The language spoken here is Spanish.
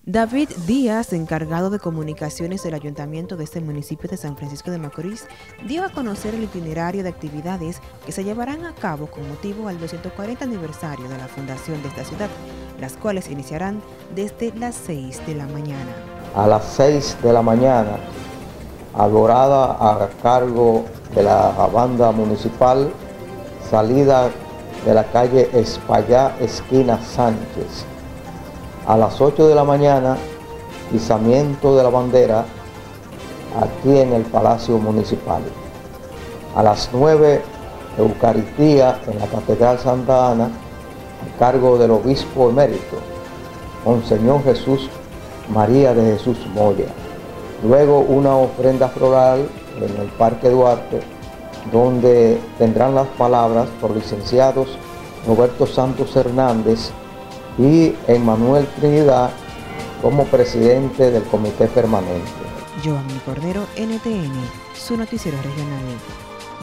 David Díaz, encargado de comunicaciones del ayuntamiento de este municipio de San Francisco de Macorís, dio a conocer el itinerario de actividades que se llevarán a cabo con motivo al 240 aniversario de la fundación de esta ciudad, las cuales iniciarán desde las 6 de la mañana. A las 6 de la mañana, alborada a cargo de la banda municipal, salida de la calle Espaillá, esquina Sánchez. A las 8 de la mañana, izamiento de la bandera aquí en el Palacio Municipal. A las 9, Eucaristía en la Catedral Santa Ana, a cargo del obispo emérito, Monseñor Jesús María de Jesús Moya. Luego una ofrenda floral en el Parque Duarte, donde tendrán las palabras por licenciados Roberto Santos Hernández y Emmanuel Trinidad como presidente del comité permanente. Joanny Cordero, NTN, su noticiero regional.